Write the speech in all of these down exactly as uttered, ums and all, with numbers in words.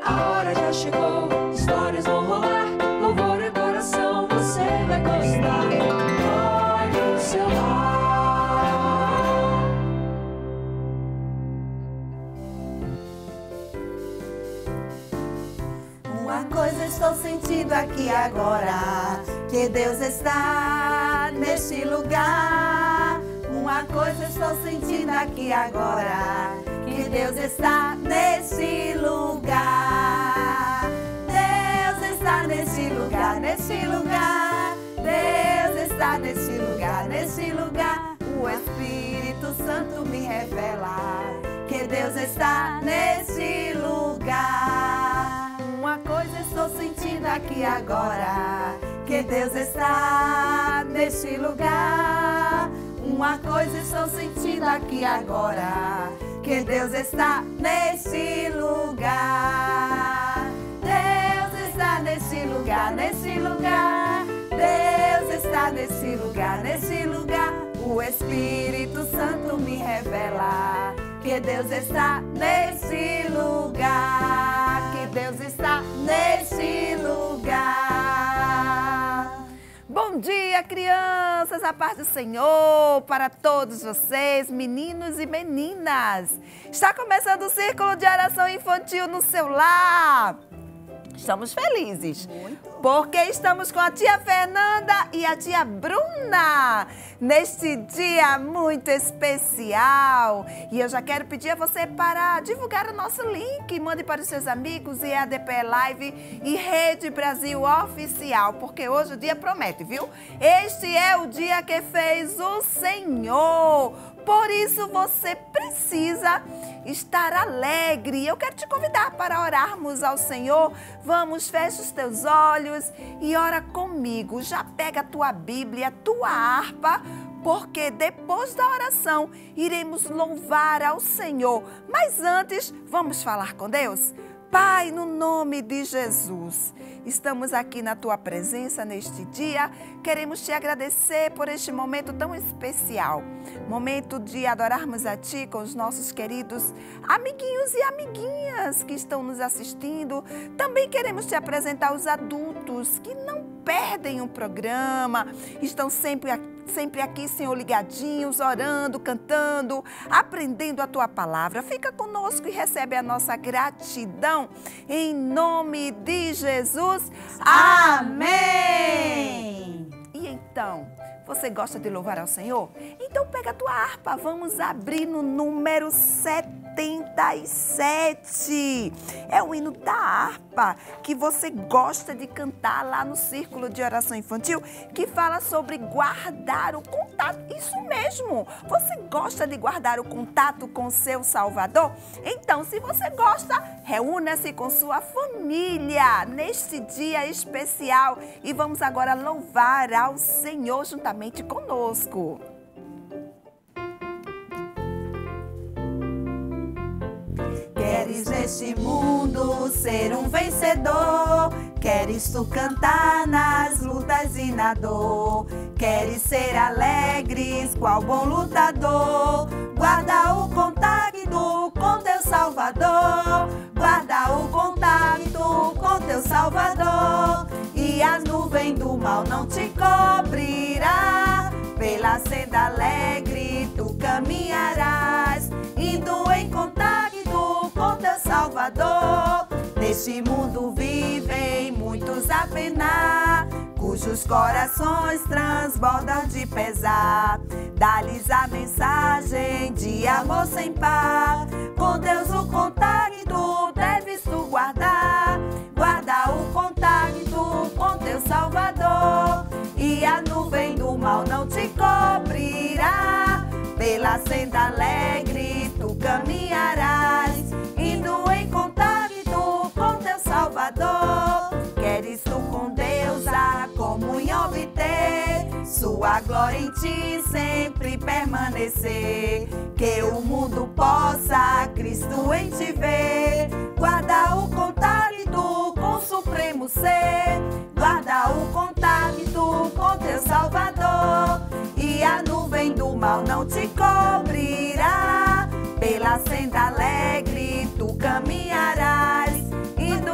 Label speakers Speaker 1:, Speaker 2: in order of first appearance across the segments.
Speaker 1: a hora já chegou, histórias vão rolar, louvor e adoração, você vai gostar. Vai no seu lar.
Speaker 2: Uma coisa estou sentindo aqui agora, que Deus está neste lugar. Uma coisa estou sentindo aqui agora, que Deus está nesse lugar. Deus está nesse lugar, nesse lugar. Deus está nesse lugar, nesse lugar. O Espírito Santo me revela que Deus está nesse lugar. Uma coisa estou sentindo aqui agora, que Deus está nesse lugar. Uma coisa estou sentindo aqui agora, que Deus está nesse lugar. Deus está nesse lugar, nesse lugar. Deus está nesse lugar, nesse lugar. O Espírito Santo me revela que Deus está nesse lugar, que Deus está nesse lugar. Bom dia, crianças, a paz do Senhor para todos vocês, meninos e meninas. Está começando o Círculo de Oração Infantil no seu lar. Estamos felizes, muito, porque estamos com a tia Fernanda e a tia Bruna neste dia muito especial. E eu já quero pedir a você para divulgar o nosso link, mande para os seus amigos e A D P Live e Rede Brasil Oficial, porque hoje o dia promete, viu? Este é o dia que fez o Senhor. Por isso você precisa estar alegre. Eu quero te convidar para orarmos ao Senhor. Vamos, fecha os teus olhos e ora comigo. Já pega a tua Bíblia, a tua harpa, porque depois da oração iremos louvar ao Senhor. Mas antes, vamos falar com Deus? Pai, no nome de Jesus, estamos aqui na Tua presença neste dia. Queremos Te agradecer por este momento tão especial. Momento de adorarmos a Ti com os nossos queridos amiguinhos e amiguinhas que estão nos assistindo. Também queremos Te apresentar os adultos que não perdem um programa, estão sempre aqui. Sempre aqui, Senhor, ligadinhos, orando, cantando, aprendendo a Tua palavra. Fica conosco e recebe a nossa gratidão. Em nome de Jesus. Amém! E então, você gosta de louvar ao Senhor? Então pega a tua harpa, vamos abrir no número setenta e sete. É o hino da harpa que você gosta de cantar lá no Círculo de Oração Infantil, que fala sobre guardar o contato. Isso mesmo, você gosta de guardar o contato com seu Salvador? Então, se você gosta, reúna-se com sua família neste dia especial e vamos agora louvar ao Senhor juntamente conosco. Queres neste mundo ser um vencedor? Queres tu cantar nas lutas e na dor? Queres ser alegres, qual bom lutador? Guarda o contato com teu Salvador. Guarda o contato com teu Salvador. E a nuvem do mal não te cobrirá. Pela senda alegre tu caminharás, indo em contato com teu Salvador. Neste mundo vivem muitos a penar, cujos corações transbordam de pesar. Dá-lhes a mensagem de amor sem par. Com Deus o contato deves tu guardar. Guarda o contato com teu Salvador. E a nuvem do mal não te cobrirá. Pela senda alegre tu caminharás, indo em contato com teu Salvador. Queres tu com Deus a comunhão obter, sua glória em ti sempre permanecer. Que o mundo possa Cristo em ti ver. Guarda o contato com o supremo ser. Guarda o contato com teu Salvador. E a nuvem do mal não te cobrirá. Pela senda alegre tu caminharás, indo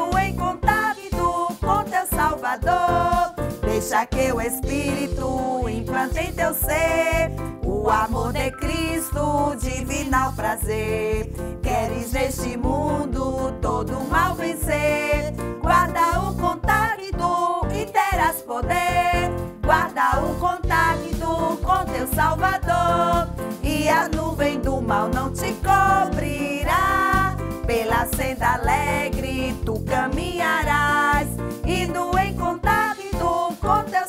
Speaker 2: Deixa que o Espírito implante em teu ser o amor de Cristo, divinal prazer. Queres neste mundo todo o mal vencer, guarda o contacto e terás poder. Guarda o contacto com teu Salvador, e a nuvem do mal não te cobrirá. Pela senda alegre tu caminharás, indo em contato com teu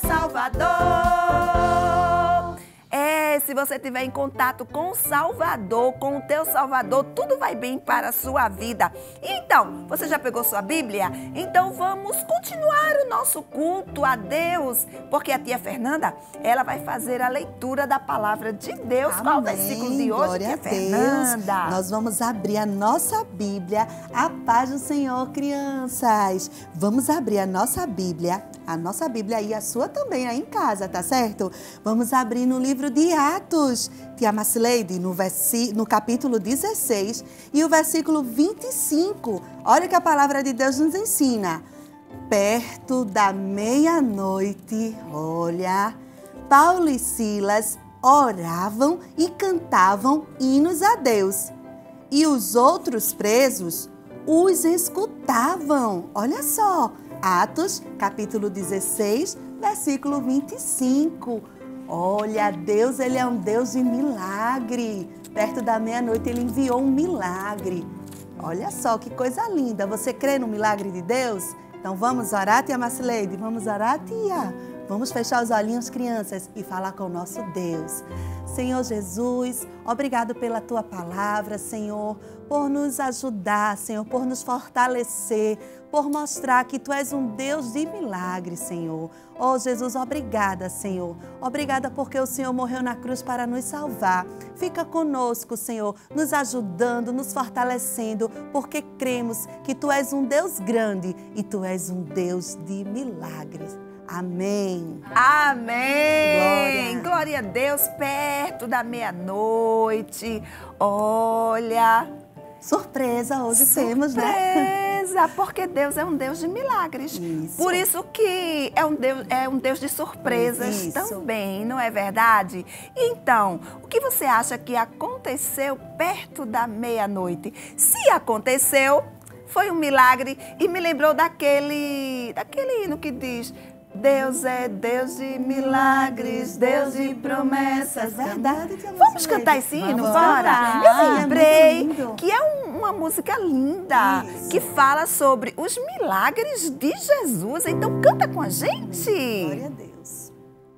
Speaker 2: Salvador. É, se você estiver em contato com o Salvador, com o teu Salvador, tudo vai bem para a sua vida. Então, você já pegou sua Bíblia? Então vamos continuar o nosso culto a Deus, porque a tia Fernanda, ela vai fazer a leitura da palavra de Deus.
Speaker 3: Amém.
Speaker 2: Qual o versículo de hoje,
Speaker 3: Glória
Speaker 2: tia
Speaker 3: a Deus.
Speaker 2: Fernanda?
Speaker 3: Nós vamos abrir a nossa Bíblia. A paz do Senhor, crianças. Vamos abrir a nossa Bíblia, a nossa Bíblia e a sua também aí em casa, tá certo? Vamos abrir no livro de Atos, tia Macileide, no, versi... no capítulo dezesseis e o versículo vinte e cinco. Olha que a palavra de Deus nos ensina. Perto da meia-noite, olha, Paulo e Silas oravam e cantavam hinos a Deus. E os outros presos os escutavam. Olha só, Atos, capítulo dezesseis, versículo vinte e cinco. Olha, Deus, Ele é um Deus de milagre. Perto da meia-noite, Ele enviou um milagre. Olha só, que coisa linda. Você crê no milagre de Deus? Então vamos orar, tia Macileide? Vamos orar, tia? Vamos fechar os olhinhos, crianças, e falar com o nosso Deus. Senhor Jesus, obrigado pela Tua palavra, Senhor, por nos ajudar, Senhor, por nos fortalecer, por mostrar que Tu és um Deus de milagres, Senhor. Oh, Jesus, obrigada, Senhor. Obrigada porque o Senhor morreu na cruz para nos salvar. Fica conosco, Senhor, nos ajudando, nos fortalecendo, porque cremos que Tu és um Deus grande e Tu és um Deus de milagres. Amém.
Speaker 2: Amém.
Speaker 3: Glória.
Speaker 2: Glória a Deus, perto da meia-noite. Olha,
Speaker 3: Surpresa hoje temos, né?
Speaker 2: surpresa, porque Deus é um Deus de milagres.
Speaker 3: Isso.
Speaker 2: Por isso que é um Deus, é um Deus de surpresas
Speaker 3: Isso.
Speaker 2: também, não é verdade? Então, o que você acha que aconteceu perto da meia-noite? Se aconteceu, foi um milagre e me lembrou daquele, daquele hino que diz: Deus é Deus de milagres, Deus de promessas.
Speaker 3: Verdade, tia
Speaker 2: Vamos
Speaker 3: Macileide.
Speaker 2: cantar esse hino,
Speaker 3: Vamos
Speaker 2: bora?
Speaker 3: cantar.
Speaker 2: Eu
Speaker 3: Ai, é
Speaker 2: lembrei
Speaker 3: muito lindo.
Speaker 2: que é um- uma música linda,
Speaker 3: Isso.
Speaker 2: que fala sobre os milagres de Jesus. Então canta com a gente.
Speaker 3: Glória a Deus.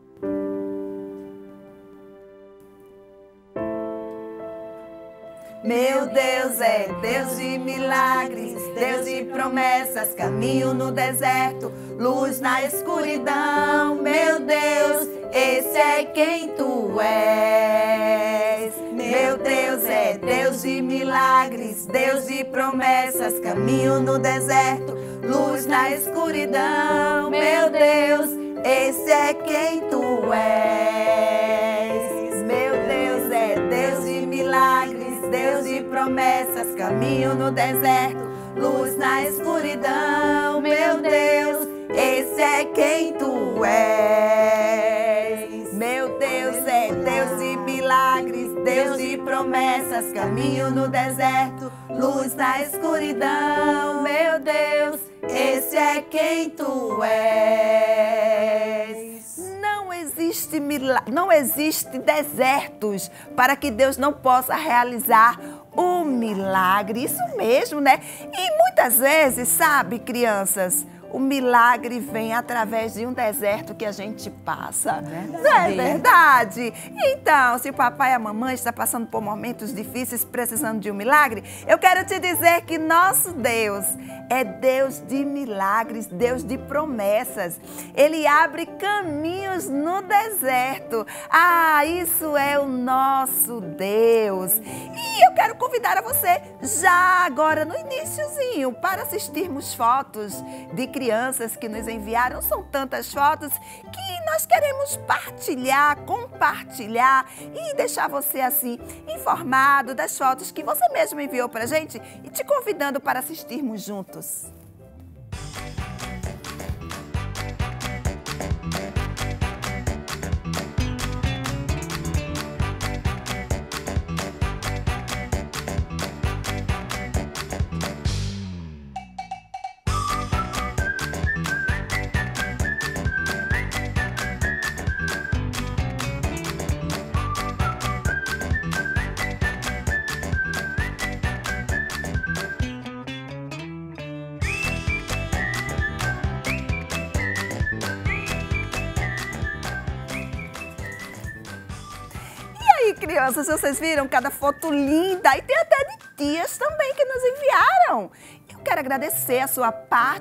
Speaker 2: Meu Deus é Deus de milagres, Deus de promessas, caminho no deserto, luz na escuridão. Meu Deus, esse é quem Tu és. Meu Deus é Deus de milagres, Deus de promessas, caminho no deserto, luz na escuridão. Meu Deus, esse é quem Tu és. Meu Deus é Deus de milagres, Deus de promessas, caminho no deserto, luz na escuridão. Meu Deus, esse é quem Tu és. Meu Deus é Deus de milagres, Deus de promessas, caminho no deserto, luz na escuridão. Meu Deus, esse é quem Tu és. Não existe milagre, não existe desertos para que Deus não possa realizar o milagre. Isso mesmo, né? E muitas vezes, sabe, crianças, o milagre vem através de um deserto que a gente passa. Não é verdade? Então, se o papai e a mamãe estão passando por momentos difíceis, precisando de um milagre, eu quero te dizer que nosso Deus é Deus de milagres, Deus de promessas. Ele abre caminhos no deserto. Ah, isso é o nosso Deus. E eu quero convidar a você, já agora no iniciozinho, para assistirmos fotos de crianças que nos enviaram. São tantas fotos que nós queremos partilhar, compartilhar e deixar você assim informado das fotos que você mesmo enviou para a gente e te convidando para assistirmos juntos. crianças, vocês viram cada foto linda? E tem até de tias também que nos enviaram. Eu quero agradecer a sua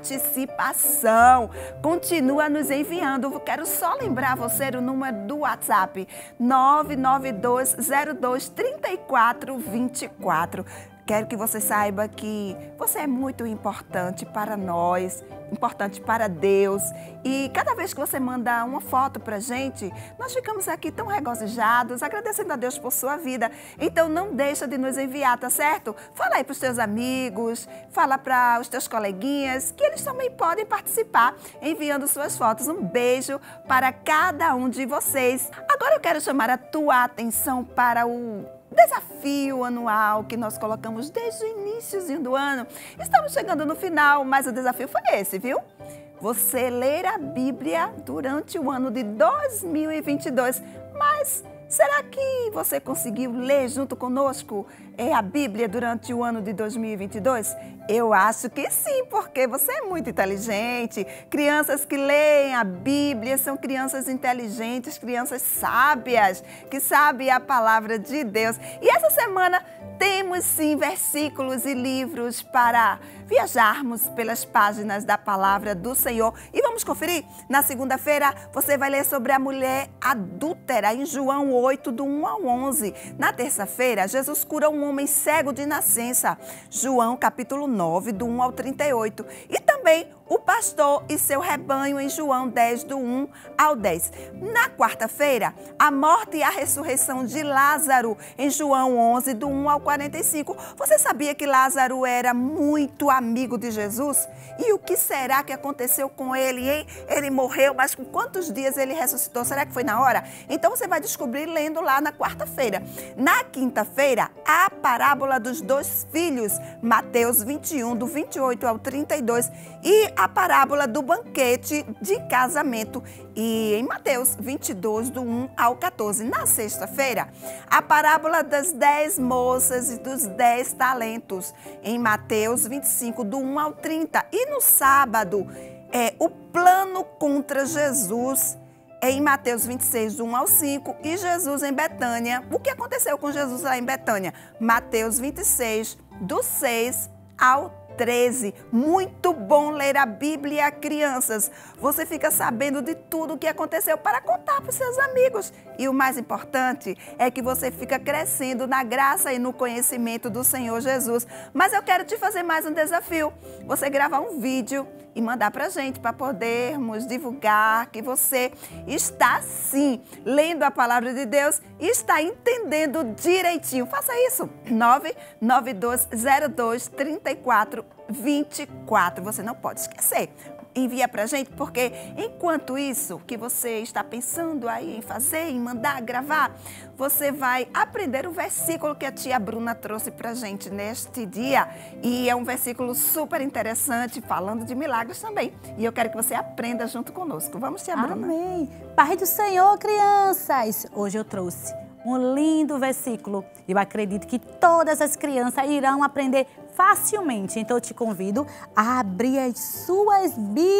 Speaker 2: participação. Continua nos enviando. Eu quero só lembrar você o número do WhatsApp, nove nove dois zero dois três quatro dois quatro. Quero que você saiba que você é muito importante para nós, importante para Deus. E cada vez que você manda uma foto para a gente, nós ficamos aqui tão regozijados, agradecendo a Deus por sua vida. Então não deixa de nos enviar, tá certo? Fala aí para os teus amigos, fala para os teus coleguinhas, que eles também podem participar enviando suas fotos. Um beijo para cada um de vocês. Agora eu quero chamar a tua atenção para o desafio anual que nós colocamos desde o iníciozinho do ano. Estamos chegando no final, mas o desafio foi esse, viu? Você ler a Bíblia durante o ano de dois mil e vinte e dois. Mas será que você conseguiu ler junto conosco é, a Bíblia durante o ano de dois mil e vinte e dois? Eu acho que sim, porque você é muito inteligente. Crianças que leem a Bíblia são crianças inteligentes, crianças sábias, que sabem a palavra de Deus. E essa semana temos sim versículos e livros para viajarmos pelas páginas da palavra do Senhor. E vamos conferir? Na segunda-feira você vai ler sobre a mulher adúltera em João oito, do um ao onze. Na terça-feira, Jesus cura um homem cego de nascença. João capítulo nove, do um ao trinta e oito. E também o pastor e seu rebanho em João dez, do um ao dez. Na quarta-feira, a morte e a ressurreição de Lázaro em João onze, do um ao quarenta e cinco. Você sabia que Lázaro era muito amigo de Jesus? E o que será que aconteceu com ele, hein? Ele morreu, mas com quantos dias ele ressuscitou? Será que foi na hora? Então você vai descobrir lendo lá na quarta-feira. Na quinta-feira, a parábola dos dois filhos, Mateus vinte e um, do vinte e oito ao trinta e dois, e a parábola do banquete de casamento, e em Mateus vinte e dois, do um ao quatorze. Na sexta-feira, a parábola das dez moças e dos dez talentos, em Mateus vinte e cinco, do um ao trinta. E no sábado, é o plano contra Jesus, em Mateus vinte e seis, do um ao cinco, e Jesus em Betânia. O que aconteceu com Jesus lá em Betânia? Mateus vinte e seis, do seis ao treze. Muito bom ler a Bíblia, crianças. Você fica sabendo de tudo o que aconteceu para contar para os seus amigos. E o mais importante é que você fica crescendo na graça e no conhecimento do Senhor Jesus. Mas eu quero te fazer mais um desafio. Você gravar um vídeo e mandar para a gente, para podermos divulgar que você está, sim, lendo a palavra de Deus e está entendendo direitinho. Faça isso. nove nove dois zero dois três quatro dois quatro. Você não pode esquecer. Envia pra gente, porque enquanto isso que você está pensando aí em fazer, em mandar, gravar, você vai aprender o versículo que a tia Bruna trouxe pra gente neste dia. E é um versículo super interessante, falando de milagres também. E eu quero que você aprenda junto conosco. Vamos, tia Bruna?
Speaker 4: Amém. Paz do Senhor, crianças! Hoje eu trouxe um lindo versículo. Eu acredito que todas as crianças irão aprender facilmente. Então eu te convido a abrir as suas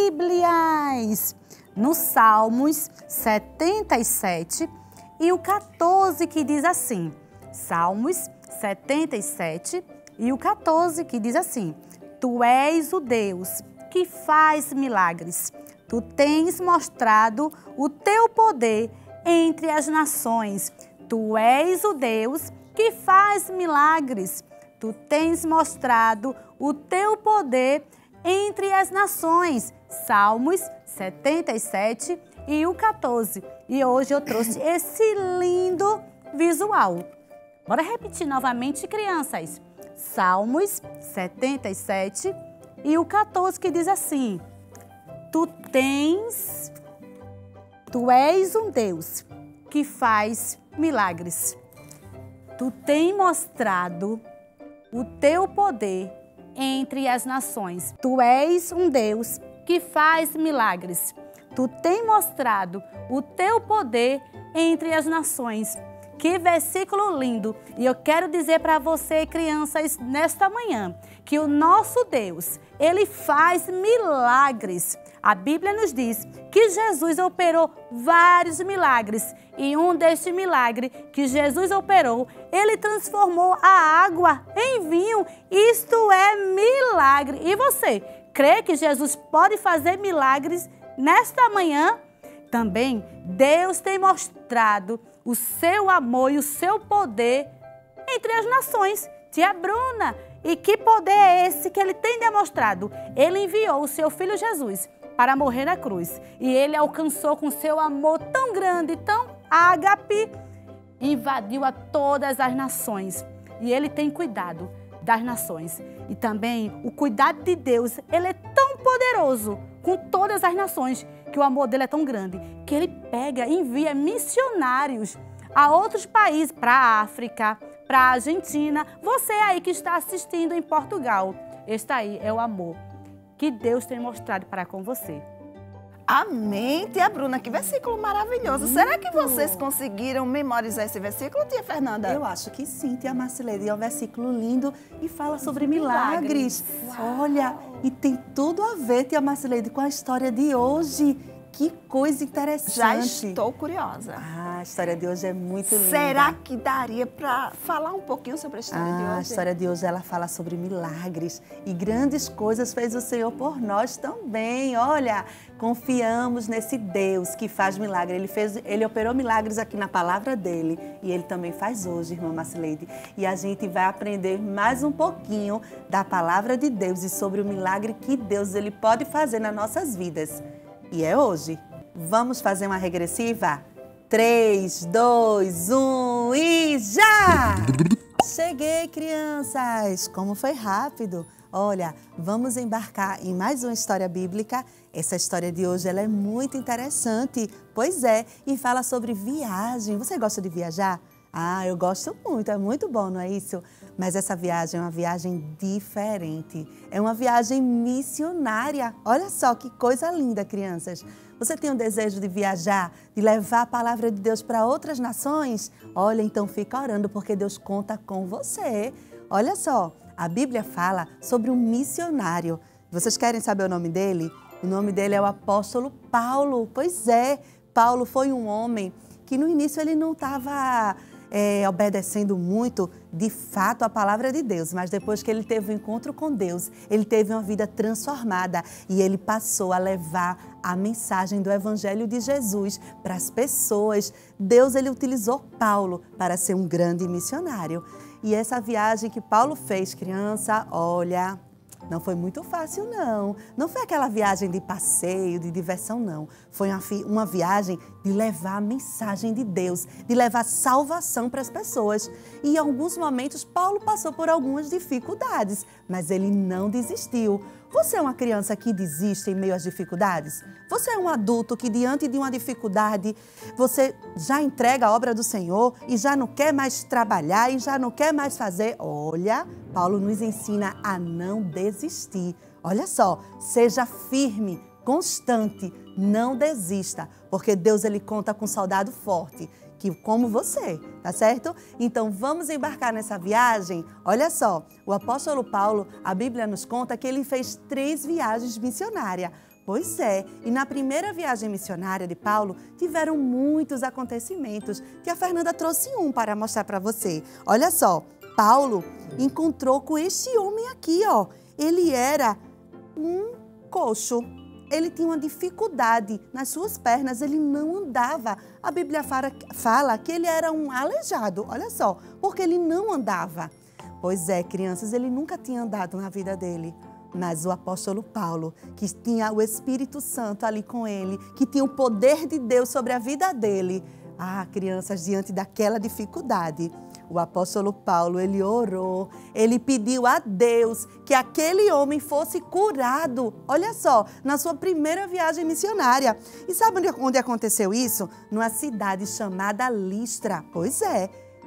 Speaker 4: Bíblias no Salmos setenta e sete e o quatorze, que diz assim. Salmos setenta e sete e o quatorze, que diz assim: Tu és o Deus que faz milagres. Tu tens mostrado o teu poder entre as nações. Tu és o Deus que faz milagres. Tu tens mostrado o teu poder entre as nações. Salmos setenta e sete e o quatorze. E hoje eu trouxe esse lindo visual. Bora repetir novamente, crianças. Salmos setenta e sete e o quatorze, que diz assim: Tu tens, tu és um Deus que faz milagres. Tu tens mostrado o teu poder entre as nações. Tu és um Deus que faz milagres. Tu tens mostrado o teu poder entre as nações. Que versículo lindo! E eu quero dizer para você, crianças, nesta manhã, que o nosso Deus, Ele faz milagres. A Bíblia nos diz que Jesus operou vários milagres. E um destes milagres que Jesus operou, ele transformou a água em vinho. Isto é milagre. E você, crê que Jesus pode fazer milagres nesta manhã? Também Deus tem mostrado o seu amor e o seu poder entre as nações. Tia Bruna, e que poder é esse que ele tem demonstrado? Ele enviou o seu filho Jesus para morrer na cruz. E ele alcançou com seu amor tão grande, tão ágape, invadiu a todas as nações. E ele tem cuidado das nações. E também o cuidado de Deus, ele é tão poderoso com todas as nações, que o amor dele é tão grande, que ele pega e envia missionários a outros países, para a África, para a Argentina. Você aí que está assistindo em Portugal, este aí é o amor que Deus tem mostrado para com você.
Speaker 2: Amém, tia Bruna, que versículo maravilhoso. Muito. Será que vocês conseguiram memorizar esse versículo, tia Fernanda?
Speaker 3: Eu acho que sim, tia Marcileide. É um versículo lindo e fala sobre milagres. milagres. Olha, e tem tudo a ver, tia Marcileide, com a história de hoje. Que coisa interessante.
Speaker 2: Já estou curiosa.
Speaker 3: Ah, a história de hoje é muito linda.
Speaker 2: Será que daria para falar um pouquinho sobre a história
Speaker 3: ah,
Speaker 2: de hoje?
Speaker 3: A história de hoje, ela fala sobre milagres e grandes coisas fez o Senhor por nós também. Olha, confiamos nesse Deus que faz milagre. Ele, fez, ele operou milagres aqui na palavra dele e ele também faz hoje, irmã Marcileide. E a gente vai aprender mais um pouquinho da palavra de Deus e sobre o milagre que Deus ele pode fazer nas nossas vidas. E é hoje. Vamos fazer uma regressiva? três, dois, um e já! Cheguei, crianças! Como foi rápido! Olha, vamos embarcar em mais uma história bíblica. Essa história de hoje ela é muito interessante. Pois é, e fala sobre viagem. Você gosta de viajar? Ah, eu gosto muito, é muito bom, não é isso? Mas essa viagem é uma viagem diferente. É uma viagem missionária. Olha só que coisa linda, crianças. Você tem o desejo de viajar, de levar a palavra de Deus para outras nações? Olha, então fica orando, porque Deus conta com você. Olha só, a Bíblia fala sobre um missionário. Vocês querem saber o nome dele? O nome dele é o apóstolo Paulo. Pois é, Paulo foi um homem que no início ele não estava... É, obedecendo muito, de fato, a palavra de Deus. Mas depois que ele teve um encontro com Deus, ele teve uma vida transformada e ele passou a levar a mensagem do Evangelho de Jesus para as pessoas. Deus, ele utilizou Paulo para ser um grande missionário. E essa viagem que Paulo fez, criança, olha... Não foi muito fácil, não. Não foi aquela viagem de passeio, de diversão, não. Foi uma, uma viagem de levar a mensagem de Deus, de levar salvação para as pessoas. E em alguns momentos, Paulo passou por algumas dificuldades, mas ele não desistiu. Você é uma criança que desiste em meio às dificuldades? Você é um adulto que, diante de uma dificuldade, você já entrega a obra do Senhor e já não quer mais trabalhar e já não quer mais fazer? Olha, Paulo nos ensina a não desistir. Olha só, seja firme, constante, não desista, porque Deus ele conta com um soldado forte, que como você, tá certo? Então vamos embarcar nessa viagem. Olha só, o apóstolo Paulo, a Bíblia nos conta que ele fez três viagens missionárias. Pois é, e na primeira viagem missionária de Paulo, tiveram muitos acontecimentos, que a Fernanda trouxe um para mostrar para você. Olha só, Paulo encontrou com este homem aqui, ó. Ele era um coxo. Ele tinha uma dificuldade nas suas pernas, ele não andava. A Bíblia fala, fala que ele era um aleijado, olha só, porque ele não andava. Pois é, crianças, ele nunca tinha andado na vida dele. Mas o apóstolo Paulo, que tinha o Espírito Santo ali com ele, que tinha o poder de Deus sobre a vida dele. Ah, crianças, diante daquela dificuldade, o apóstolo Paulo, ele orou, ele pediu a Deus que aquele homem fosse curado. Olha só, na sua primeira viagem missionária. E sabe onde, onde aconteceu isso? Numa cidade chamada Listra. Pois é,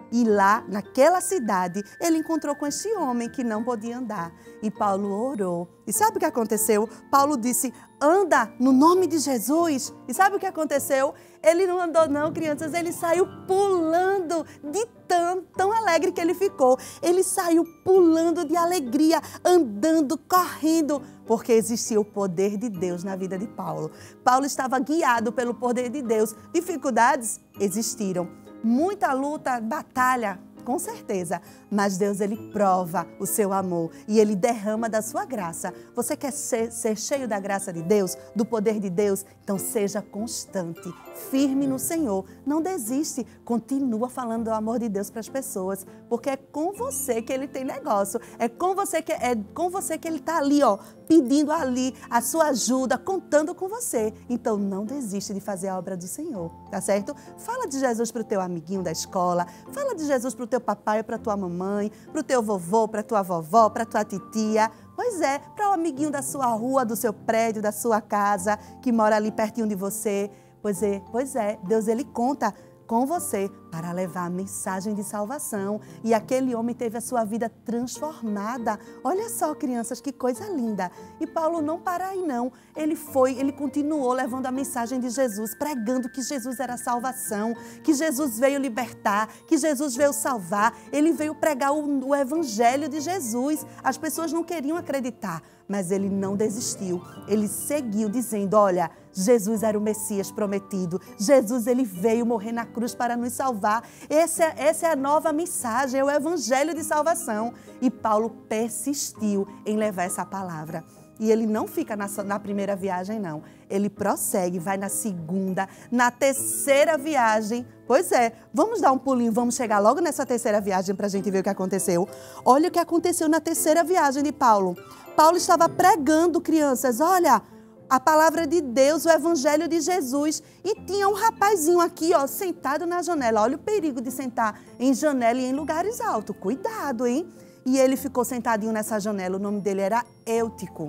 Speaker 3: E lá, naquela cidade, ele encontrou com este homem que não podia andar. E Paulo orou. E sabe o que aconteceu? Paulo disse, anda no nome de Jesus. E sabe o que aconteceu? Ele não andou não, crianças, ele saiu pulando de tão, tão alegre que ele ficou. Ele saiu pulando de alegria, andando, correndo, porque existia o poder de Deus na vida de Paulo. Paulo estava guiado pelo poder de Deus. Dificuldades existiram. Muita luta, batalha, com certeza. Mas Deus, Ele prova o seu amor e Ele derrama da sua graça. Você quer ser, ser cheio da graça de Deus, do poder de Deus? Então seja constante, firme no Senhor. Não desiste, continua falando do amor de Deus para as pessoas, porque é com você que Ele tem negócio. É com você que, é com você que Ele está ali, ó, pedindo ali a sua ajuda, contando com você. Então não desiste de fazer a obra do Senhor, tá certo? Fala de Jesus para o teu amiguinho da escola, fala de Jesus para o teu papai, para a tua mamãe, para o teu vovô, para a tua vovó, para a tua titia. Pois é, para o amiguinho da sua rua, do seu prédio, da sua casa, que mora ali pertinho de você. Pois é, pois é, Deus, Ele conta com você para levar a mensagem de salvação. E aquele homem teve a sua vida transformada. Olha só, crianças, que coisa linda. E Paulo não para aí não. Ele foi, ele continuou levando a mensagem de Jesus, pregando que Jesus era a salvação, que Jesus veio libertar, que Jesus veio salvar. Ele veio pregar o, o evangelho de Jesus. As pessoas não queriam acreditar, mas ele não desistiu. Ele seguiu dizendo, olha, Jesus era o Messias prometido. Jesus, ele veio morrer na cruz para nos salvar. Essa é, essa é a nova mensagem, é o evangelho de salvação. E Paulo persistiu em levar essa palavra. E ele não fica na, na primeira viagem, não. Ele prossegue, vai na segunda, na terceira viagem. Pois é, vamos dar um pulinho, vamos chegar logo nessa terceira viagem para a gente ver o que aconteceu. Olha o que aconteceu na terceira viagem de Paulo. Paulo estava pregando, crianças, olha, a palavra de Deus, o evangelho de Jesus. E tinha um rapazinho aqui, ó, sentado na janela. Olha o perigo de sentar em janela e em lugares altos. Cuidado, hein? E ele ficou sentadinho nessa janela. O nome dele era Eutico.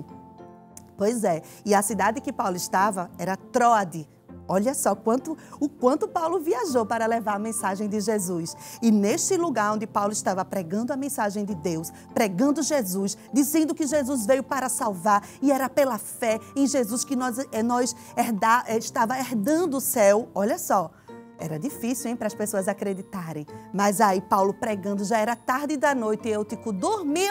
Speaker 3: Pois é. E a cidade que Paulo estava era Troade. Olha só quanto, o quanto Paulo viajou para levar a mensagem de Jesus. E neste lugar onde Paulo estava pregando a mensagem de Deus, pregando Jesus, dizendo que Jesus veio para salvar e era pela fé em Jesus que nós, nós herda, estava herdando o céu. Olha só, era difícil, hein, para as pessoas acreditarem. Mas aí Paulo pregando, já era tarde da noite e Eutico dormiu.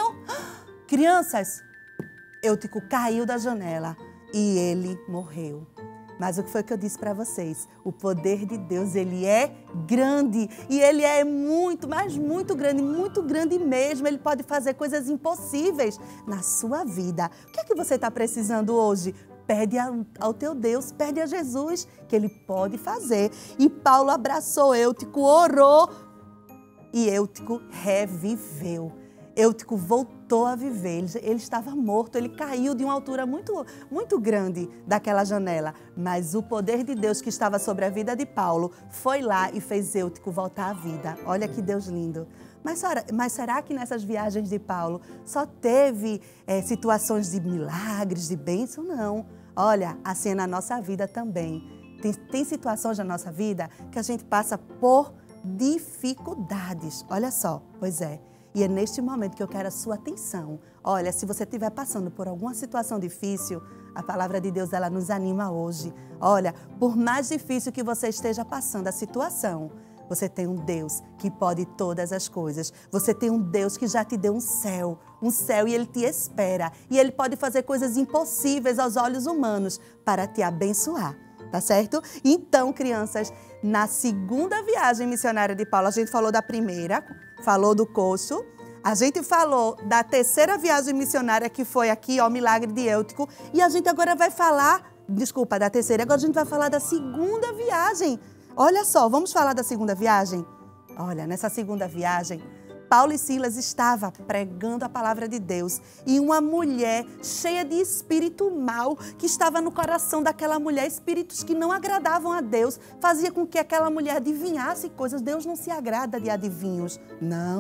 Speaker 3: Crianças, Eutico caiu da janela e ele morreu. Mas o que foi que eu disse para vocês? O poder de Deus, ele é grande. E ele é muito, mas muito grande, muito grande mesmo. Ele pode fazer coisas impossíveis na sua vida. O que é que você está precisando hoje? Pede ao teu Deus, pede a Jesus, que ele pode fazer. E Paulo abraçou Eutico, orou e Eutico reviveu. Eutico voltou a viver, ele, ele estava morto, ele caiu de uma altura muito, muito grande daquela janela. Mas o poder de Deus que estava sobre a vida de Paulo foi lá e fez Eutico voltar à vida. Olha que Deus lindo. Mas, mas será que nessas viagens de Paulo só teve é, situações de milagres, de bênção? Não. Olha, assim é na nossa vida também. Tem, tem situações na nossa vida que a gente passa por dificuldades. Olha só, pois é. E é neste momento que eu quero a sua atenção. Olha, se você estiver passando por alguma situação difícil, a palavra de Deus, ela nos anima hoje. Olha, por mais difícil que você esteja passando a situação, você tem um Deus que pode todas as coisas. Você tem um Deus que já te deu um céu, um céu e Ele te espera. E Ele pode fazer coisas impossíveis aos olhos humanos para te abençoar. Tá certo? Então, crianças, na segunda viagem missionária de Paulo, a gente falou da primeira, falou do coxo, a gente falou da terceira viagem missionária, que foi aqui, ó, o milagre de Eutico, e a gente agora vai falar, desculpa, da terceira, agora a gente vai falar da segunda viagem. Olha só, vamos falar da segunda viagem? Olha, nessa segunda viagem, Paulo e Silas estavam pregando a palavra de Deus e uma mulher cheia de espírito mau que estava no coração daquela mulher, espíritos que não agradavam a Deus, fazia com que aquela mulher adivinhasse coisas. Deus não se agrada de adivinhos, não.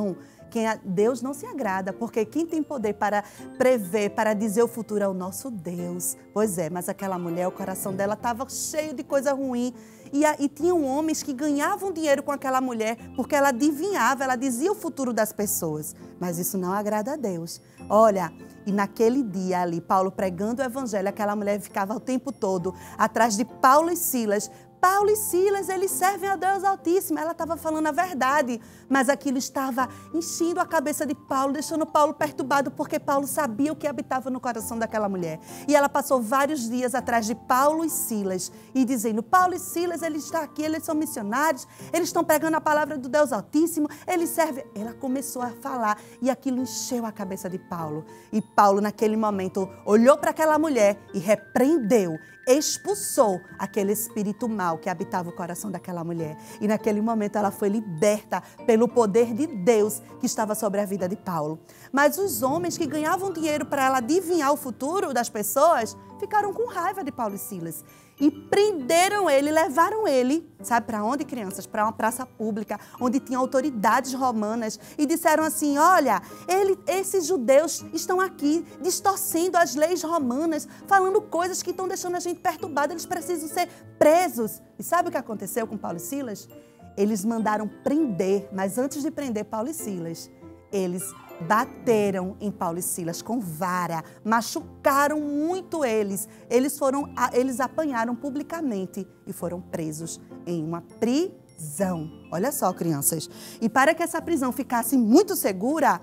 Speaker 3: Quem a, Deus não se agrada, porque quem tem poder para prever, para dizer o futuro é o nosso Deus. Pois é, mas aquela mulher, o coração dela estava cheio de coisa ruim. E, a, e tinham homens que ganhavam dinheiro com aquela mulher porque ela adivinhava, ela dizia o futuro das pessoas. Mas isso não agrada a Deus. Olha, e naquele dia ali, Paulo pregando o evangelho, aquela mulher ficava o tempo todo atrás de Paulo e Silas. Paulo e Silas, eles servem a Deus Altíssimo. Ela estava falando a verdade, mas aquilo estava enchendo a cabeça de Paulo, deixando Paulo perturbado, porque Paulo sabia o que habitava no coração daquela mulher. E ela passou vários dias atrás de Paulo e Silas e dizendo, Paulo e Silas, eles estão aqui, eles são missionários, eles estão pregando a palavra do Deus Altíssimo, eles servem. Ela começou a falar e aquilo encheu a cabeça de Paulo. E Paulo, naquele momento, olhou para aquela mulher e repreendeu, expulsou aquele espírito mau que habitava o coração daquela mulher. E naquele momento ela foi liberta pelo poder de Deus que estava sobre a vida de Paulo. Mas os homens que ganhavam dinheiro para ela adivinhar o futuro das pessoas ficaram com raiva de Paulo e Silas. E prenderam ele, levaram ele, sabe para onde, crianças? Para uma praça pública, onde tinha autoridades romanas. E disseram assim, olha, ele, esses judeus estão aqui distorcendo as leis romanas, falando coisas que estão deixando a gente perturbada, eles precisam ser presos. E sabe o que aconteceu com Paulo e Silas? Eles mandaram prender, mas antes de prender Paulo e Silas, eles bateram em Paulo e Silas com vara, machucaram muito eles. Eles foram, eles apanharam publicamente e foram presos em uma prisão. Olha só, crianças. E para que essa prisão ficasse muito segura,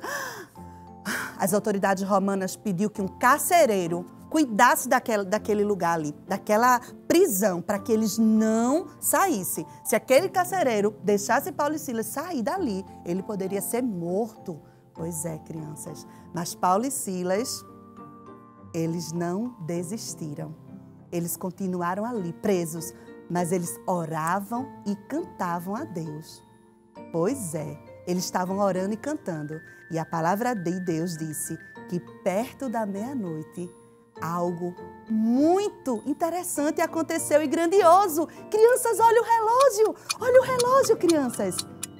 Speaker 3: as autoridades romanas pediu que um carcereiro cuidasse daquele, daquele lugar ali, daquela prisão, para que eles não saíssem. Se aquele carcereiro deixasse Paulo e Silas sair dali, ele poderia ser morto. Pois é, crianças, mas Paulo e Silas, eles não desistiram. Eles continuaram ali, presos, mas eles oravam e cantavam a Deus. Pois é, eles estavam orando e cantando. E a palavra de Deus disse que perto da meia-noite, algo muito interessante aconteceu e grandioso. Crianças, olha o relógio, olha o relógio, crianças.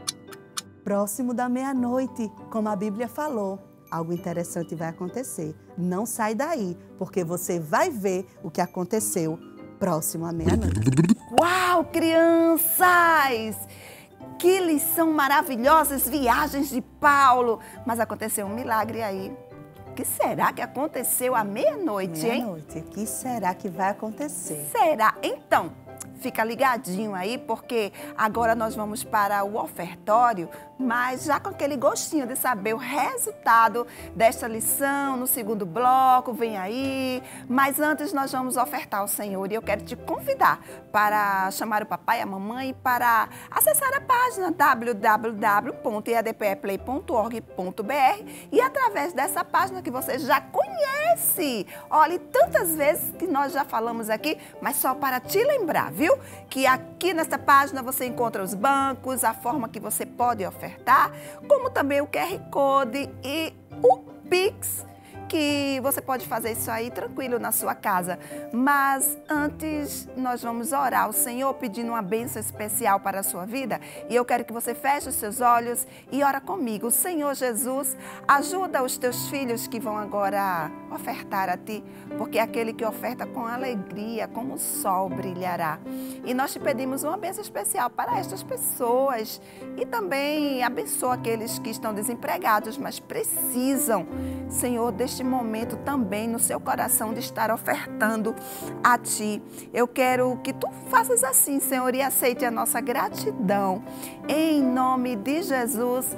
Speaker 3: Próximo da meia-noite, como a Bíblia falou, algo interessante vai acontecer. Não sai daí, porque você vai ver o que aconteceu próximo à meia-noite.
Speaker 2: Uau, crianças! Que lição maravilhosa, as viagens de Paulo. Mas aconteceu um milagre aí. O que será que aconteceu à meia-noite, hein?
Speaker 3: Meia-noite, o que será que vai acontecer?
Speaker 2: Será? Então, fica ligadinho aí, porque agora nós vamos para o ofertório, mas já com aquele gostinho de saber o resultado desta lição no segundo bloco, vem aí. Mas antes nós vamos ofertar ao Senhor e eu quero te convidar para chamar o papai e a mamãe para acessar a página w w w ponto e a d p e play ponto org ponto b r e através dessa página que você já conhece. Olha, tantas vezes que nós já falamos aqui, mas só para te lembrar, viu? Que aqui nesta página você encontra os bancos, a forma que você pode ofertar, como também o Q R Code e o Pix, que você pode fazer isso aí tranquilo na sua casa. Mas antes nós vamos orar ao Senhor pedindo uma bênção especial para a sua vida. E eu quero que você feche os seus olhos e ora comigo. Senhor Jesus, ajuda os teus filhos que vão agora ofertar a Ti, porque aquele que oferta com alegria, como o sol, brilhará. E nós te pedimos uma bênção especial para estas pessoas e também abençoa aqueles que estão desempregados, mas precisam, Senhor, deste momento também no seu coração de estar ofertando a Ti. Eu quero que Tu faças assim, Senhor, e aceite a nossa gratidão. Em nome de Jesus.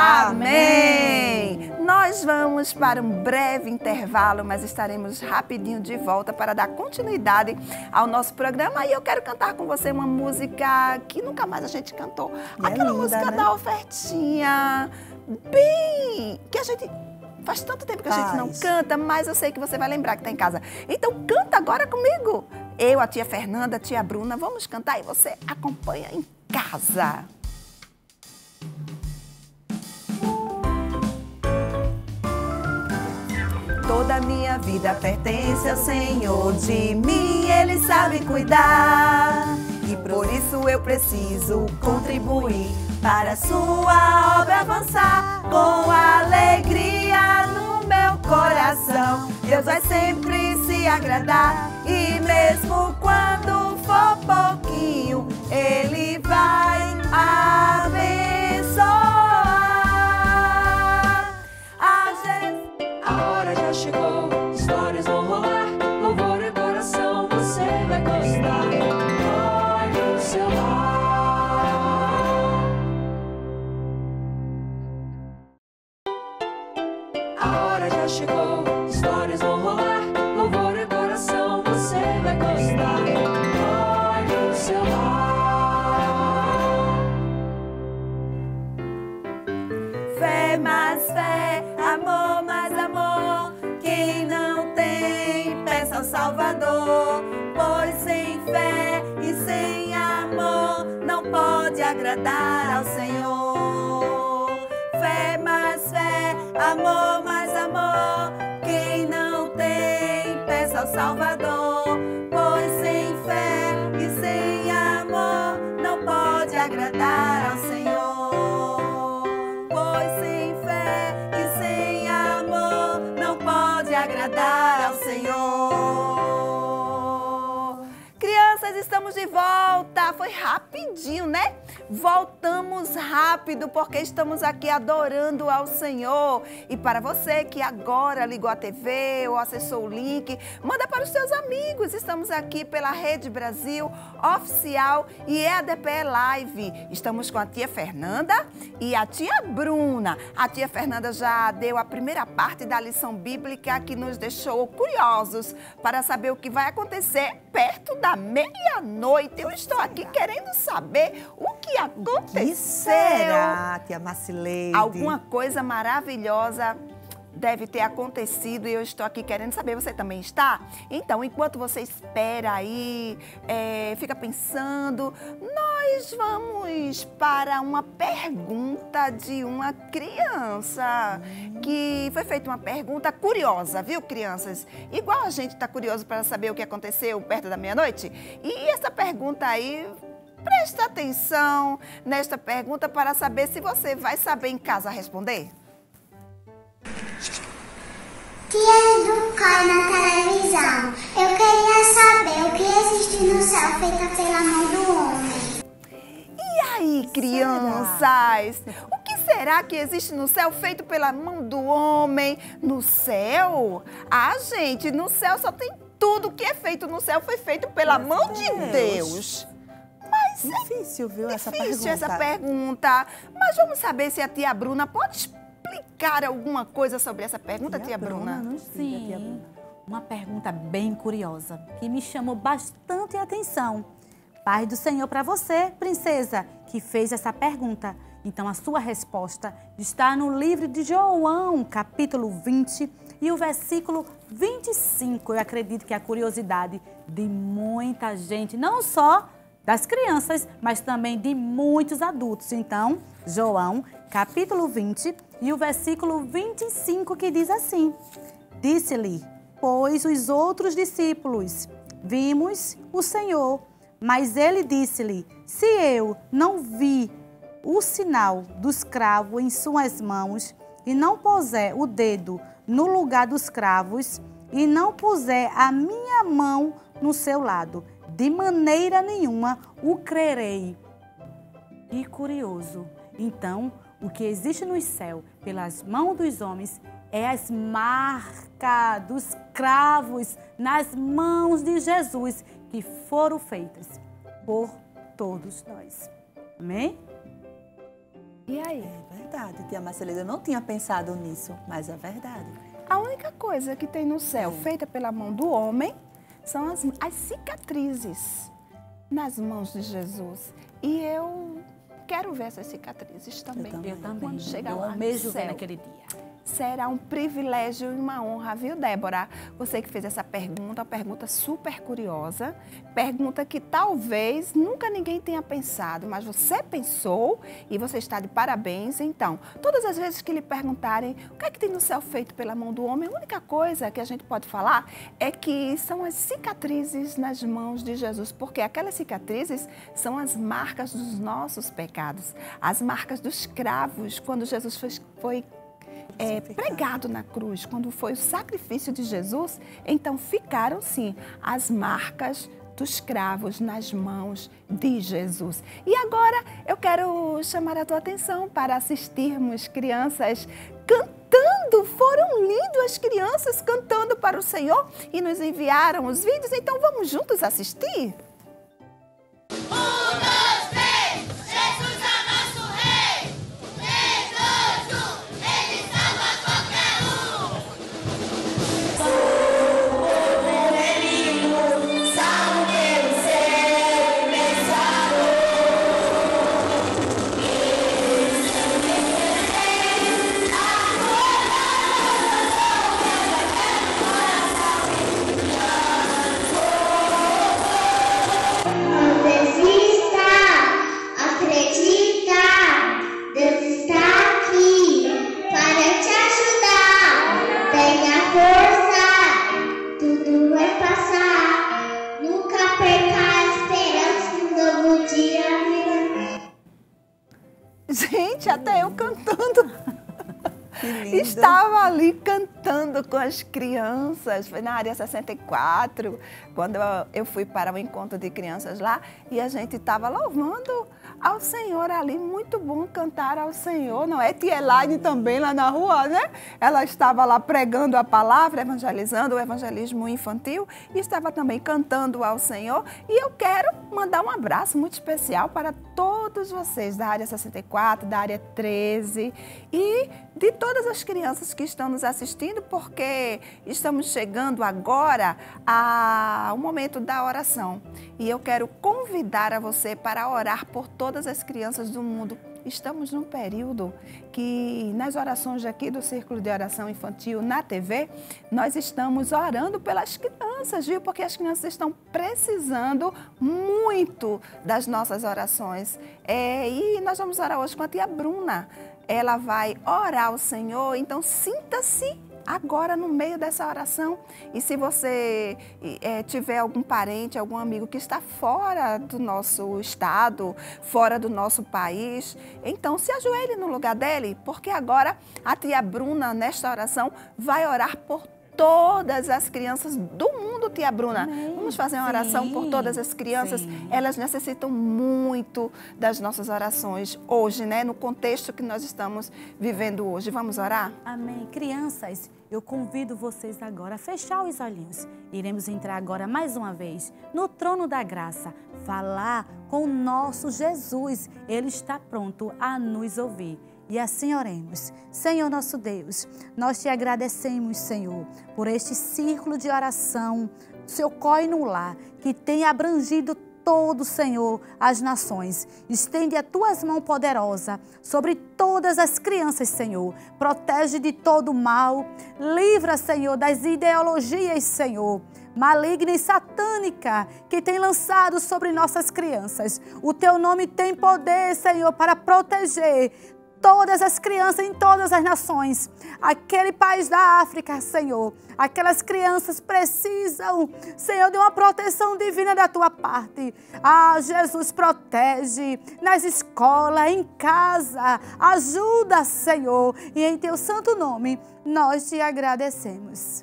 Speaker 2: Amém. Amém. Nós vamos para um breve intervalo, mas estaremos rapidinho de volta para dar continuidade ao nosso programa. E eu quero cantar com você uma música que nunca mais a gente cantou.
Speaker 3: E
Speaker 2: Aquela
Speaker 3: é linda,
Speaker 2: música
Speaker 3: né?
Speaker 2: da ofertinha. Bem, que a gente... Faz tanto tempo que a gente não
Speaker 3: Faz.
Speaker 2: canta, mas eu sei que você vai lembrar que está em casa. Então canta agora comigo. Eu, a tia Fernanda, a tia Bruna, vamos cantar e você acompanha em casa. Toda a minha vida pertence ao Senhor, de mim Ele sabe cuidar. E por isso eu preciso contribuir para sua obra avançar com alegria no meu coração. Deus vai sempre se agradar e mesmo quando for pouquinho, Ele vai abençoar. A gente...
Speaker 1: A hora já chegou, histórias vão rolar, louvor e coração você vai gostar. Olha o seu lar. A hora já chegou, histórias vão rolar, louvor e coração você vai gostar. Olha o seu lar.
Speaker 2: Fé mais fé, amor mais amor. Quem não tem, peça ao Salvador. Pois sem fé e sem amor não pode agradar ao Senhor. Fé mais fé, amor mais amor. Quem não tem, peça ao Salvador. Pois sem fé e sem amor não pode agradar ao Senhor. Pois sem fé e sem amor não pode agradar ao Senhor. Crianças, estamos de volta. Foi rapidinho, né? Voltamos rápido porque estamos aqui adorando ao Senhor. E para você que agora ligou a T V ou acessou o link, manda para os seus amigos. Estamos aqui pela Rede Brasil Oficial e E A D P Live. Estamos com a tia Fernanda e a tia Bruna. A tia Fernanda já deu a primeira parte da lição bíblica que nos deixou curiosos para saber o que vai acontecer perto da meia-noite. Eu estou aqui querendo saber o que aconteceu.
Speaker 3: Que será, tia Marcileide?
Speaker 2: Alguma coisa maravilhosa deve ter acontecido e eu estou aqui querendo saber. Você também está? Então, enquanto você espera aí, é, fica pensando, nós vamos para uma pergunta de uma criança. Hum. Que foi feita uma pergunta curiosa, viu, crianças? Igual a gente está curioso para saber o que aconteceu perto da meia-noite. E essa pergunta aí... Presta atenção nesta pergunta para saber se você vai saber em casa responder.
Speaker 5: Tia do Cai na televisão. Eu queria saber o que existe no céu feita pela mão do homem.
Speaker 2: E aí, crianças? O que será que existe no céu feito pela mão do homem? No céu? Ah, gente, no céu só tem tudo que é feito no céu foi feito pela
Speaker 3: Meu
Speaker 2: mão de
Speaker 3: Deus.
Speaker 2: Deus. Mas
Speaker 3: Difícil, viu,
Speaker 2: é
Speaker 3: essa
Speaker 2: difícil
Speaker 3: pergunta.
Speaker 2: essa pergunta. Mas vamos saber se a tia Bruna pode explicar alguma coisa sobre essa pergunta, tia, Bruna?
Speaker 3: não explica, tia
Speaker 4: Sim,
Speaker 3: Bruna.
Speaker 4: uma pergunta bem curiosa, que me chamou bastante atenção. Paz do Senhor para você, princesa, que fez essa pergunta. Então, a sua resposta está no livro de João, capítulo vinte, e o versículo vinte e cinco. Eu acredito que é a curiosidade de muita gente, não só das crianças, mas também de muitos adultos. Então, João, capítulo vinte, e o versículo vinte e cinco, que diz assim: Disse-lhe, pois, os outros discípulos, vimos o Senhor. Mas ele disse-lhe, se eu não vi o sinal dos cravos em suas mãos, e não puser o dedo no lugar dos cravos, e não puser a minha mão no seu lado, de maneira nenhuma o crerei. Que curioso. Então, o que existe no céu, pelas mãos dos homens, é as marcas dos cravos nas mãos de Jesus, que foram feitas por todos nós. Amém?
Speaker 2: E aí?
Speaker 3: É verdade, tia Marcileide. Eu não tinha pensado nisso, mas é verdade.
Speaker 2: A única coisa que tem no céu,
Speaker 3: É.
Speaker 2: feita pela mão do homem, são as, as cicatrizes nas mãos de Jesus. E eu quero ver essas cicatrizes também.
Speaker 3: também.
Speaker 4: Eu também.
Speaker 2: Quando chegar
Speaker 4: eu
Speaker 2: lá no
Speaker 4: almejo ver
Speaker 2: céu.
Speaker 4: naquele dia.
Speaker 2: será um privilégio e uma honra, viu, Débora? Você que fez essa pergunta, uma pergunta super curiosa, pergunta que talvez nunca ninguém tenha pensado, mas você pensou e você está de parabéns. Então, todas as vezes que lhe perguntarem o que é que tem no céu feito pela mão do homem, a única coisa que a gente pode falar é que são as cicatrizes nas mãos de Jesus, porque aquelas cicatrizes são as marcas dos nossos pecados, as marcas dos cravos, quando Jesus foi, foi é, pregado na cruz, quando foi o sacrifício de Jesus, então ficaram sim as marcas dos cravos nas mãos de Jesus. E agora eu quero chamar a tua atenção para assistirmos crianças cantando. Foram lindas as crianças cantando para o Senhor e nos enviaram os vídeos, então vamos juntos assistir? Gente, até eu cantando. Estava ali cantando com as crianças, foi na área sessenta e quatro, quando eu, eu fui para o encontro de crianças lá e a gente estava louvando ao Senhor ali. Muito bom cantar ao Senhor, não é? Tia Elaine também lá na rua, né? Ela estava lá pregando a palavra, evangelizando o evangelismo infantil e estava também cantando ao Senhor. E eu quero mandar um abraço muito especial para todos vocês da área sessenta e quatro, da área treze e de todas as crianças que estão nos assistindo, porque estamos chegando agora ao momento da oração. E eu quero convidar a você para orar por todas as crianças do mundo. Estamos num período que, nas orações aqui do Círculo de Oração Infantil na T V, nós estamos orando pelas crianças, viu? Porque as crianças estão precisando muito das nossas orações. É, e nós vamos orar hoje com a tia Bruna. Ela vai orar ao Senhor, então sinta-se agora no meio dessa oração. E se você é, tiver algum parente, algum amigo que está fora do nosso estado, fora do nosso país, então se ajoelhe no lugar dele, porque agora a tia Bruna, nesta oração, vai orar por todas as crianças do mundo, tia Bruna. Amém. Vamos fazer uma oração sim, por todas as crianças. Sim. Elas necessitam muito das nossas orações hoje, né? No contexto que nós estamos vivendo hoje. Vamos orar?
Speaker 4: Amém. Crianças, eu convido vocês agora a fechar os olhinhos. Iremos entrar agora mais uma vez no trono da graça, falar com o nosso Jesus. Ele está pronto a nos ouvir. E assim oremos. Senhor nosso Deus, nós te agradecemos, Senhor, por este círculo de oração, seu Coi no Lar, que tem abrangido todo, Senhor, as nações. Estende as tuas mãos poderosas sobre todas as crianças, Senhor. Protege de todo mal. Livra, Senhor, das ideologias, Senhor, maligna e satânica que tem lançado sobre nossas crianças. O teu nome tem poder, Senhor, para proteger todas as crianças em todas as nações. Aquele país da África, Senhor, aquelas crianças precisam, Senhor, de uma proteção divina da tua parte. Ah, Jesus, protege nas escolas, em casa, ajuda, Senhor, e em teu santo nome nós te agradecemos.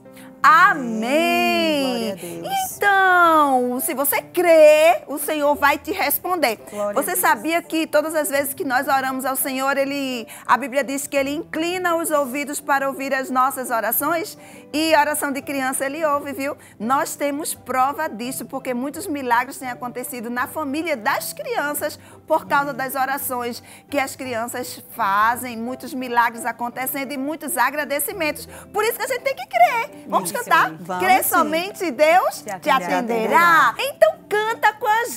Speaker 2: Amém! Então, se você crê, o Senhor vai te responder. Glória você sabia que todas as vezes que nós oramos ao Senhor, ele, a Bíblia diz que Ele inclina os ouvidos para ouvir as nossas orações? E a oração de criança Ele ouve, viu? Nós temos prova disso, porque muitos milagres têm acontecido na família das crianças por causa das orações que as crianças fazem, muitos milagres acontecendo e muitos agradecimentos. Por isso que a gente tem que crer. Vamos Isso, cantar? Vamos, Crê sim. somente Deus te, te atenderá. atenderá. Então canta com a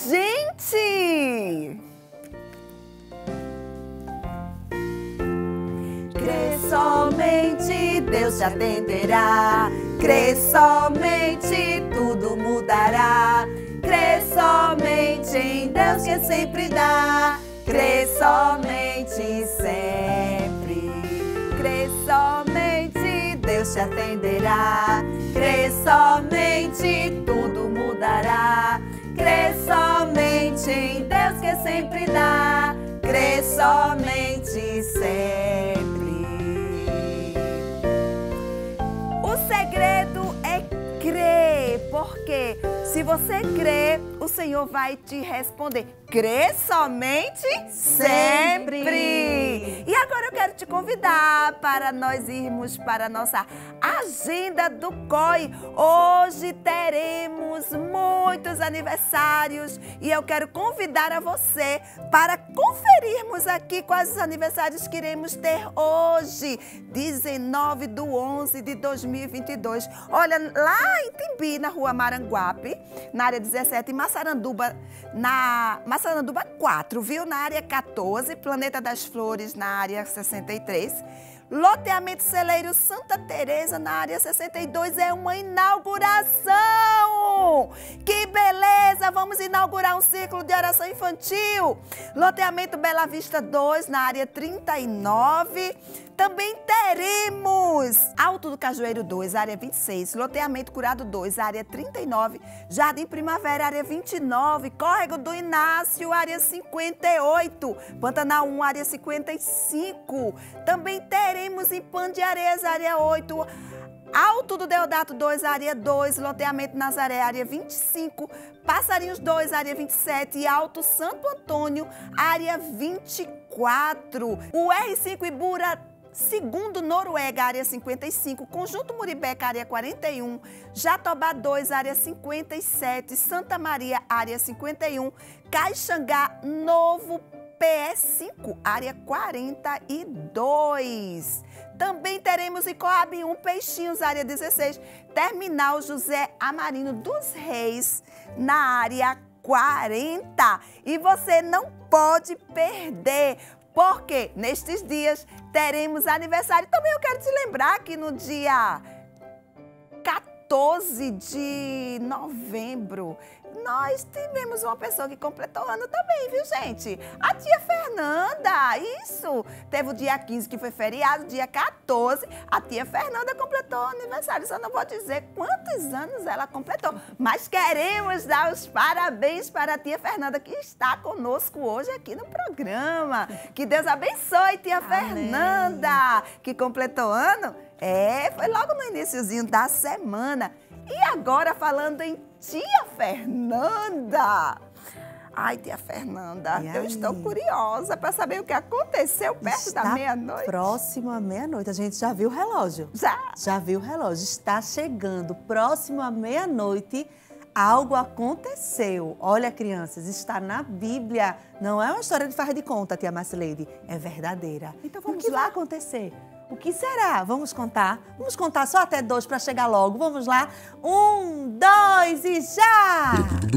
Speaker 2: gente. Crê somente Deus te atenderá. Crê somente, tudo mudará. Crê somente em Deus que sempre dá. Crê somente sempre. Crê somente, Deus te atenderá. Crê somente, tudo mudará. Crê somente em Deus que sempre dá. Crê somente sempre. O segredo é crer, porque se você crer, o Senhor vai te responder. Crê somente sempre. sempre. E agora eu quero te convidar para nós irmos para a nossa agenda do C O I. Hoje teremos muitos aniversários e eu quero convidar a você para conferirmos aqui quais os aniversários que iremos ter hoje, dezenove de onze de dois mil e vinte e dois. Olha, lá em Timbi, na rua Maranguape, na área dezessete, em Massaranduba, na Massaranduba quatro, viu? Na área quatorze, Planeta das Flores, na área sessenta e três. Loteamento Celeiro Santa Teresa, na área sessenta e dois, é uma inauguração! Que beleza! Vamos inaugurar um círculo de oração infantil. Loteamento Bela Vista dois, na área trinta e nove. Também teremos Alto do Cajueiro dois, área vinte e seis. Loteamento Curado dois, área trinta e nove. Jardim Primavera, área vinte e nove. Córrego do Inácio, área cinquenta e oito. Pantanal um, área cinquenta e cinco. Também teremos em Pan de Areias, área oito. Alto do Deodato dois, área dois, Loteamento Nazaré, área vinte e cinco, Passarinhos dois, área vinte e sete e Alto Santo Antônio, área vinte e quatro. O R cinco Ibura Segundo Noruega, área cinquenta e cinco, Conjunto Muribeca, área quarenta e um, Jatobá dois, área cinquenta e sete, Santa Maria, área cinquenta e um, Caixangá, Novo P E cinco, área quarenta e dois. Também teremos em Coab um Peixinhos, área dezesseis, Terminal José Amarino dos Reis, na área quarenta. E você não pode perder, porque nestes dias teremos aniversário. Também eu quero te lembrar que no dia quatorze de novembro, nós tivemos uma pessoa que completou o ano também, viu, gente? A tia Fernanda, isso! Teve o dia quinze, que foi feriado, dia quatorze, a tia Fernanda completou o aniversário. Só não vou dizer quantos anos ela completou, mas queremos dar os parabéns para a tia Fernanda, que está conosco hoje aqui no programa. Que Deus abençoe, tia Amém. Fernanda, que completou o ano. É, foi logo no iniciozinho da semana. E agora falando em tia Fernanda. Ai, tia Fernanda, eu estou curiosa para saber o que aconteceu perto
Speaker 3: Está
Speaker 2: da meia-noite.
Speaker 3: Próximo à meia-noite. A gente já viu o relógio?
Speaker 2: Já.
Speaker 3: Já viu o relógio. Está chegando. Próximo à meia-noite, algo aconteceu. Olha, crianças, está na Bíblia. Não é uma história de farra de conta, tia Marcileide. É verdadeira. Então vamos lá acontecer. O que será? Vamos contar? Vamos contar só até dois para chegar logo. Vamos lá? Um, dois e já!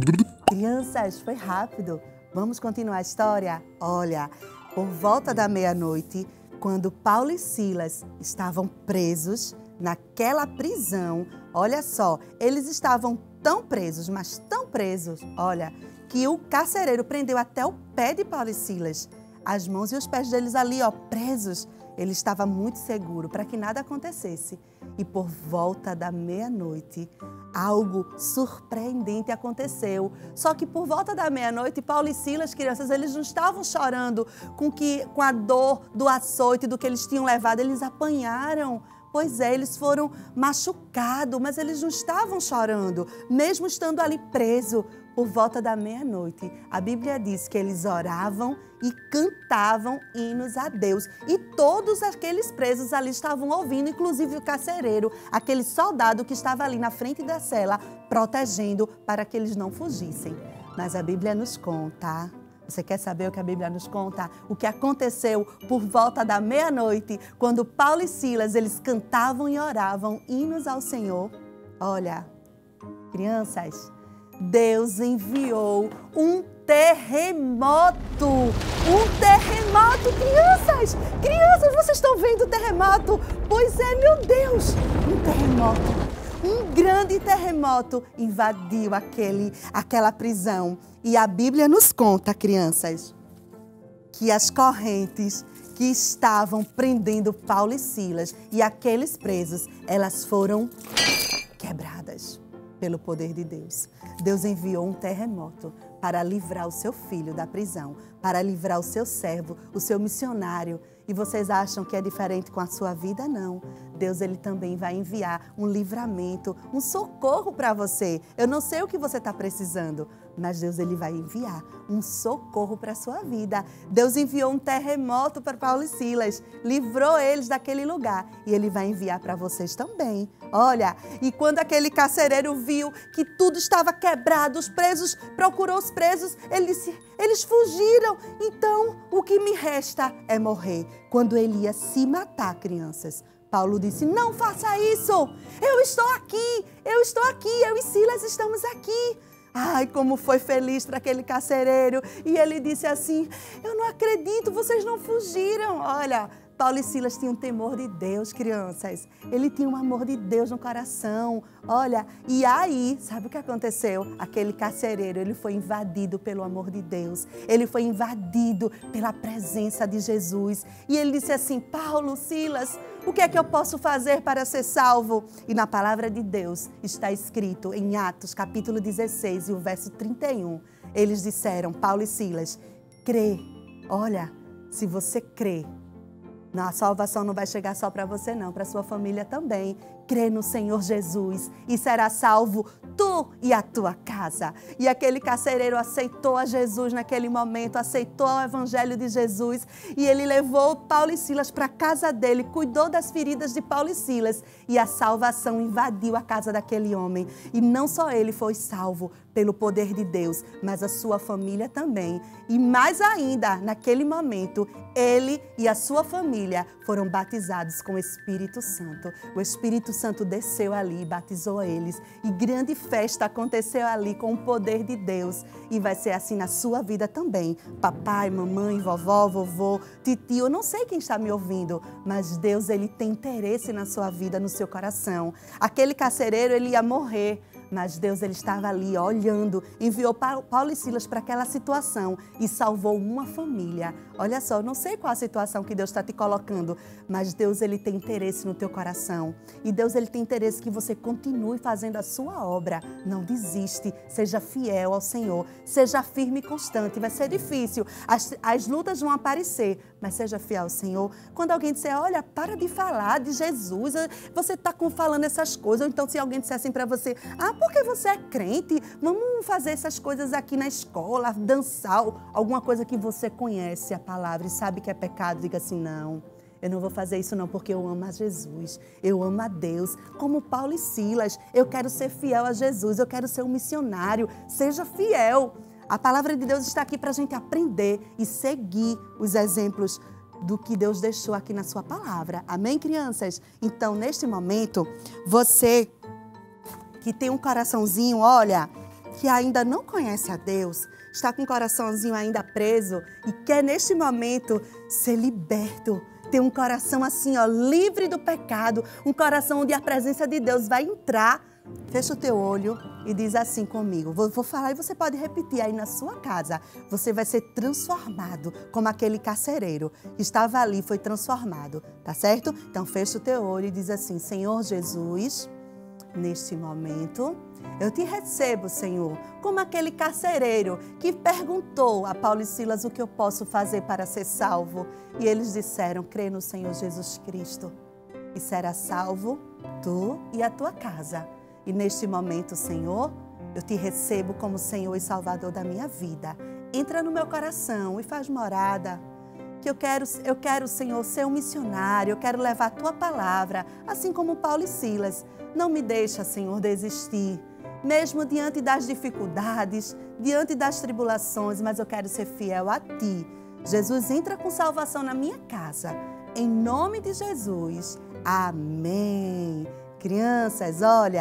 Speaker 3: Crianças, foi rápido. Vamos continuar a história? Olha, por volta da meia-noite, quando Paulo e Silas estavam presos naquela prisão, olha só, eles estavam tão presos, mas tão presos, olha, que o carcereiro prendeu até o pé de Paulo e Silas. As mãos e os pés deles ali, ó, presos. Ele estava muito seguro para que nada acontecesse. E por volta da meia-noite, algo surpreendente aconteceu. Só que por volta da meia-noite, Paulo e Silas, crianças, eles não estavam chorando com, que, com a dor do açoite, do que eles tinham levado. Eles apanharam. Pois é, eles foram machucados, mas eles não estavam chorando, mesmo estando ali presos. Por volta da meia-noite, a Bíblia diz que eles oravam e cantavam hinos a Deus. E todos aqueles presos ali estavam ouvindo, inclusive o carcereiro, aquele soldado que estava ali na frente da cela, protegendo para que eles não fugissem. Mas a Bíblia nos conta... Você quer saber o que a Bíblia nos conta? O que aconteceu por volta da meia-noite, quando Paulo e Silas, eles cantavam e oravam hinos ao Senhor? Olha, crianças, Deus enviou um terremoto. Um terremoto, crianças! Crianças, vocês estão vendo o terremoto? Pois é, meu Deus! Um terremoto. Um grande terremoto invadiu aquele, aquela prisão. E a Bíblia nos conta, crianças, que as correntes que estavam prendendo Paulo e Silas e aqueles presos, elas foram quebradas pelo poder de Deus. Deus enviou um terremoto para livrar o seu filho da prisão, para livrar o seu servo, o seu missionário. E vocês acham que é diferente com a sua vida? Não. Deus, ele também vai enviar um livramento, um socorro para você. Eu não sei o que você está precisando, mas Deus, ele vai enviar um socorro para a sua vida. Deus enviou um terremoto para Paulo e Silas, livrou eles daquele lugar e ele vai enviar para vocês também. Olha, e quando aquele carcereiro viu que tudo estava quebrado, os presos, procurou os presos, ele disse, eles fugiram, então o que me resta é morrer. Quando ele ia se matar, crianças, Paulo disse, não faça isso, eu estou aqui, eu estou aqui, eu e Silas estamos aqui. Ai, como foi feliz para aquele carcereiro. E ele disse assim, eu não acredito, vocês não fugiram. Olha, Paulo e Silas tinham temor de Deus, crianças. Ele tinha um amor de Deus no coração. Olha, e aí, sabe o que aconteceu? Aquele carcereiro, ele foi invadido pelo amor de Deus. Ele foi invadido pela presença de Jesus. E ele disse assim, Paulo, Silas, o que é que eu posso fazer para ser salvo? E na palavra de Deus está escrito em Atos, capítulo dezesseis, e o verso trinta e um. Eles disseram, Paulo e Silas, crê. Olha, se você crê, não, a salvação não vai chegar só para você não, para sua família também. Crê no Senhor Jesus e será salvo tu e a tua casa. E aquele carcereiro aceitou a Jesus naquele momento, aceitou o evangelho de Jesus e ele levou Paulo e Silas para a casa dele, cuidou das feridas de Paulo e Silas e a salvação invadiu a casa daquele homem. E não só ele foi salvo pelo poder de Deus, mas a sua família também. E mais ainda, naquele momento, ele e a sua família foram batizados com o Espírito Santo. O Espírito Santo desceu ali e batizou eles. E grande festa aconteceu ali com o poder de Deus. E vai ser assim na sua vida também. Papai, mamãe, vovó, vovô, titio, eu não sei quem está me ouvindo, mas Deus, ele tem interesse na sua vida, no seu coração. Aquele carcereiro, ele ia morrer. Mas Deus, ele estava ali olhando, enviou Paulo e Silas para aquela situação e salvou uma família. Olha só, eu não sei qual a situação que Deus está te colocando, mas Deus, ele tem interesse no teu coração. E Deus, ele tem interesse que você continue fazendo a sua obra. Não desiste, seja fiel ao Senhor, seja firme e constante. Vai ser difícil, as, as lutas vão aparecer, mas seja fiel ao Senhor. Quando alguém disser, olha, para de falar de Jesus, você está falando essas coisas. Ou então se alguém disser assim para você, ah, porque você é crente, vamos fazer essas coisas aqui na escola, dançar, alguma coisa que você conhece a palavra e sabe que é pecado, diga assim, não, eu não vou fazer isso não, porque eu amo a Jesus, eu amo a Deus, como Paulo e Silas, eu quero ser fiel a Jesus, eu quero ser um missionário, seja fiel. A palavra de Deus está aqui para a gente aprender e seguir os exemplos do que Deus deixou aqui na sua palavra. Amém, crianças? Então, neste momento, você que tem um coraçãozinho, olha, que ainda não conhece a Deus, está com o coraçãozinho ainda preso e quer neste momento ser liberto, ter um coração assim, ó, livre do pecado, um coração onde a presença de Deus vai entrar. Fecha o teu olho e diz assim comigo. Vou, vou falar e você pode repetir aí na sua casa. Você vai ser transformado como aquele carcereiro que estava ali, foi transformado, tá certo? Então fecha o teu olho e diz assim, Senhor Jesus, neste momento, eu te recebo, Senhor, como aquele carcereiro que perguntou a Paulo e Silas o que eu posso fazer para ser salvo. E eles disseram, crê no Senhor Jesus Cristo e será salvo tu e a tua casa. E neste momento, Senhor, eu te recebo como Senhor e Salvador da minha vida. Entra no meu coração e faz morada. Que eu quero, eu quero, Senhor, ser um missionário, eu quero levar a tua palavra, assim como Paulo e Silas. Não me deixa, Senhor, desistir, mesmo diante das dificuldades, diante das tribulações, mas eu quero ser fiel a ti. Jesus, entra com salvação na minha casa. Em nome de Jesus. Amém. Crianças, olha,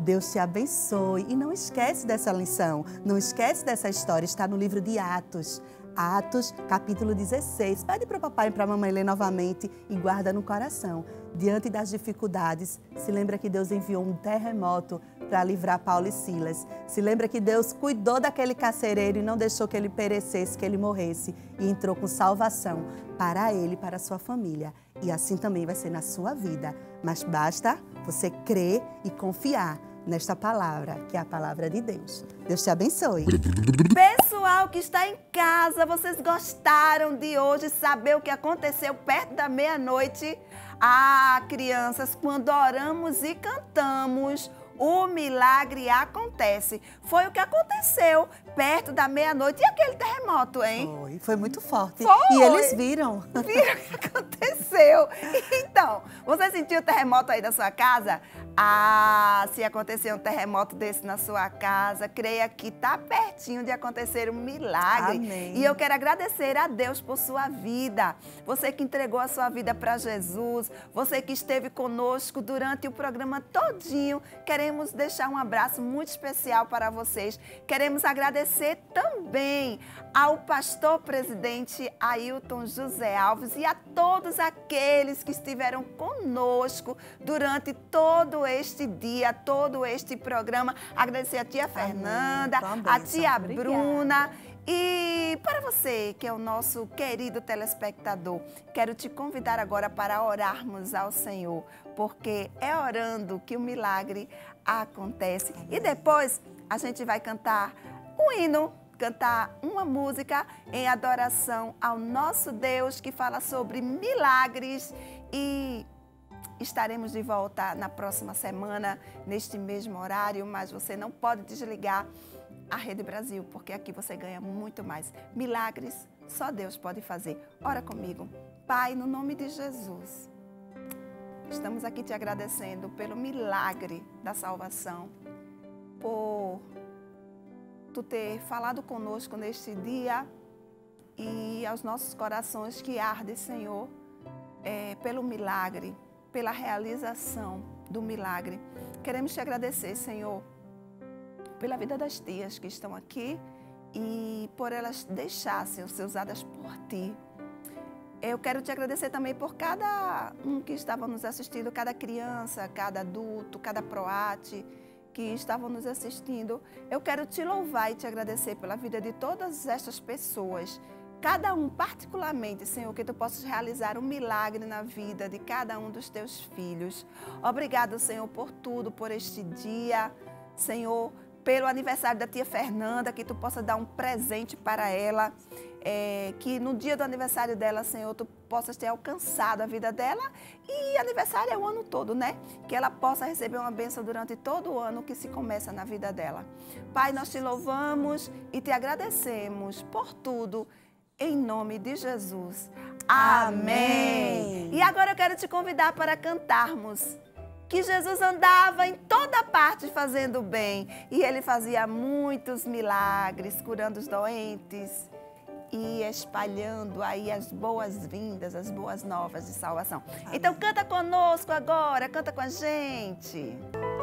Speaker 3: Deus te abençoe. E não esquece dessa lição, não esquece dessa história, está no livro de Atos. Atos, capítulo dezesseis. Pede para o papai e para a mamãe ler novamente e guarda no coração. Diante das dificuldades, se lembra que Deus enviou um terremoto para livrar Paulo e Silas. Se lembra que Deus cuidou daquele carcereiro e não deixou que ele perecesse, que ele morresse. E entrou com salvação para ele e para a sua família. E assim também vai ser na sua vida. Mas basta você crer e confiar nesta palavra, que é a palavra de Deus. Deus te abençoe.
Speaker 2: Pessoal que está em casa, vocês gostaram de hoje saber o que aconteceu perto da meia-noite? Ah, crianças, quando oramos e cantamos, o milagre acontece. Foi o que aconteceu perto da meia-noite. E aquele terremoto, hein?
Speaker 3: Foi, foi muito forte.
Speaker 2: Foi.
Speaker 3: E eles viram.
Speaker 2: Viram o que aconteceu. Então, você sentiu o terremoto aí da sua casa? Ah, se acontecer um terremoto desse na sua casa, creia que está pertinho de acontecer um milagre.
Speaker 3: Amém.
Speaker 2: E eu quero agradecer a Deus por sua vida. Você que entregou a sua vida para Jesus, você que esteve conosco durante o programa todinho, queremos deixar um abraço muito especial para vocês. Queremos agradecer também ao pastor presidente Ailton José Alves e a todos aqueles que estiveram conosco durante todo este dia, todo este programa. Agradecer a tia Fernanda, a tia Bruna. E para você, que é o nosso querido telespectador, quero te convidar agora para orarmos ao Senhor, porque é orando que o milagre acontece. E depois a gente vai cantar um hino, cantar uma música em adoração ao nosso Deus, que fala sobre milagres, e estaremos de volta na próxima semana, neste mesmo horário, mas você não pode desligar a Rede Brasil, porque aqui você ganha muito mais. Milagres só Deus pode fazer. Ora comigo. Pai, no nome de Jesus, estamos aqui te agradecendo pelo milagre da salvação, por tu ter falado conosco neste dia e aos nossos corações que ardem, Senhor, é, pelo milagre, pela realização do milagre. Queremos te agradecer, Senhor, pela vida das tias que estão aqui e por elas deixassem ser usadas por Ti. Eu quero te agradecer também por cada um que estava nos assistindo, cada criança, cada adulto, cada proate que estavam nos assistindo. Eu quero te louvar e te agradecer pela vida de todas estas pessoas. Cada um, particularmente, Senhor, que Tu possas realizar um milagre na vida de cada um dos Teus filhos. Obrigado, Senhor, por tudo, por este dia. Senhor, pelo aniversário da tia Fernanda, que Tu possa dar um presente para ela. É, que no dia do aniversário dela, Senhor, Tu possas ter alcançado a vida dela. E aniversário é o ano todo, né? Que ela possa receber uma bênção durante todo o ano que se começa na vida dela. Pai, nós Te louvamos e Te agradecemos por tudo. Em nome de Jesus. Amém. E agora eu quero te convidar para cantarmos que Jesus andava em toda parte fazendo bem. E Ele fazia muitos milagres, curando os doentes e espalhando aí as boas-vindas, as boas novas de salvação. Amém. Então canta conosco agora, canta com a gente.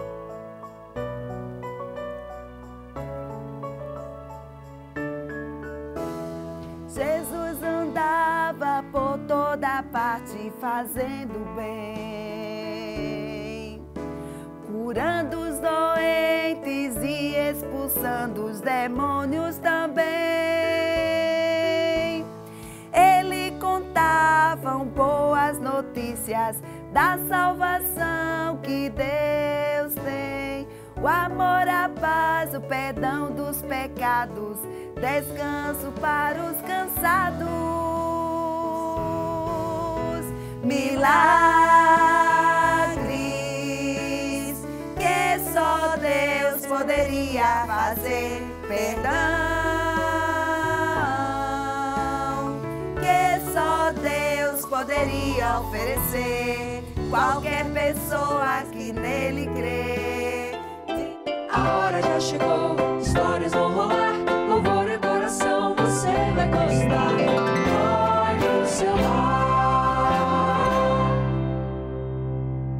Speaker 2: Jesus andava por toda parte fazendo bem, curando os doentes e expulsando os demônios também. Ele contava boas notícias da salvação que Deus tem. O amor, a paz, o perdão dos pecados, descanso para os cansados. Milagres que só Deus poderia fazer. Perdão que só Deus poderia oferecer. Qualquer pessoa que nele crê.
Speaker 1: A hora já chegou.